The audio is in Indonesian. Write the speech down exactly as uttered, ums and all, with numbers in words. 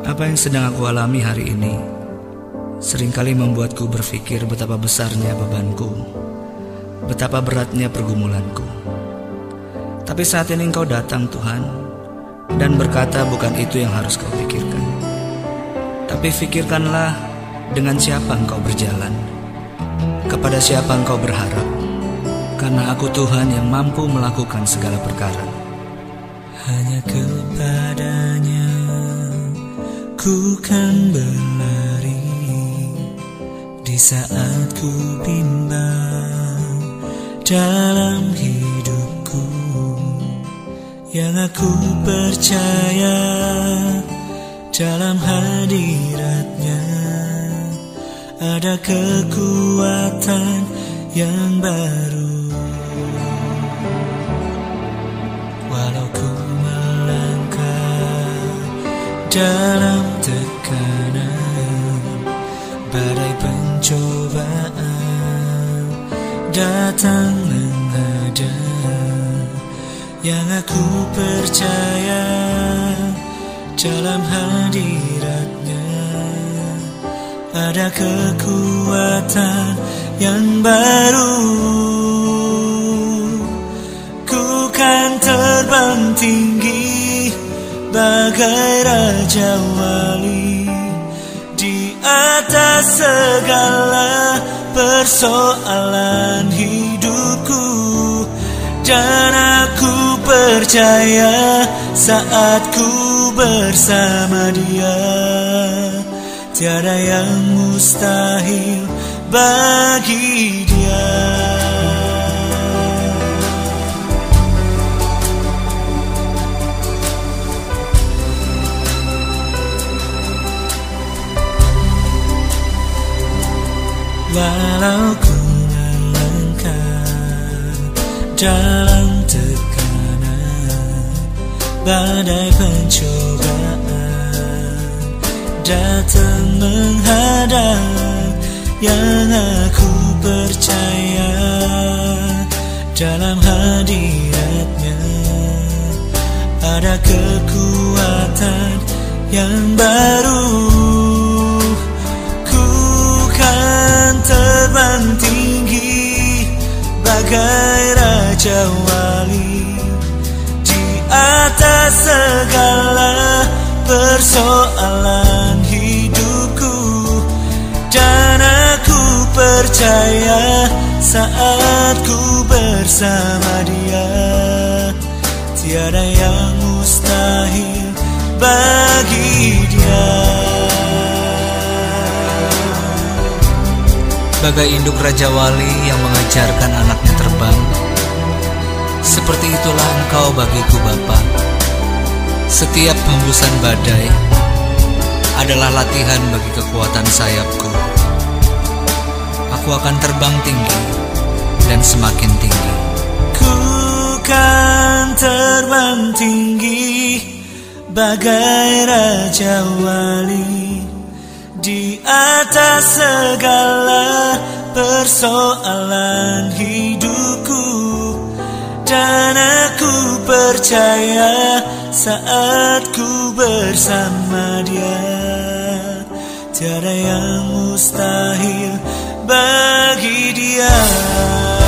Apa yang sedang aku alami hari ini seringkali membuatku berpikir betapa besarnya bebanku, betapa beratnya pergumulanku. Tapi saat ini Engkau datang Tuhan, dan berkata bukan itu yang harus kau pikirkan. Tapi pikirkanlah dengan siapa Engkau berjalan, kepada siapa Engkau berharap, karena aku Tuhan yang mampu melakukan segala perkara. Hanya kepadanya ku kan berlari di saat ku bimbang dalam hidupku. Yang aku percaya dalam hadiratnya ada kekuatan yang baru. Walau ku melangkah dalam tekanan, badai pencobaan datang menghadang, yang aku percaya dalam hadiratnya ada kekuatan yang baru. Ku kan terbang tinggi bagai Raja Wali di atas segala persoalan hidupku. Dan aku percaya saat ku bersama Dia, tiada yang mustahil bagi Dia. Walau ku melangkah dalam tekanan, badai pencobaan datang menghadang, yang aku percaya dalam hadiratnya ada kekuatan yang baru. Terbang tinggi bagai Raja Wali di atas segala persoalan hidupku. Dan aku percaya saat ku bersama Dia, tiada yang mustahil bagi Dia. Bagai induk Raja Wali yang mengajarkan anaknya terbang, seperti itulah Engkau bagiku Bapa. Setiap hembusan badai adalah latihan bagi kekuatan sayapku. Aku akan terbang tinggi dan semakin tinggi. Ku kan terbang tinggi bagai Raja Wali di atas segala persoalan hidupku. Dan aku percaya saat ku bersama Dia, tiada yang mustahil bagi Dia.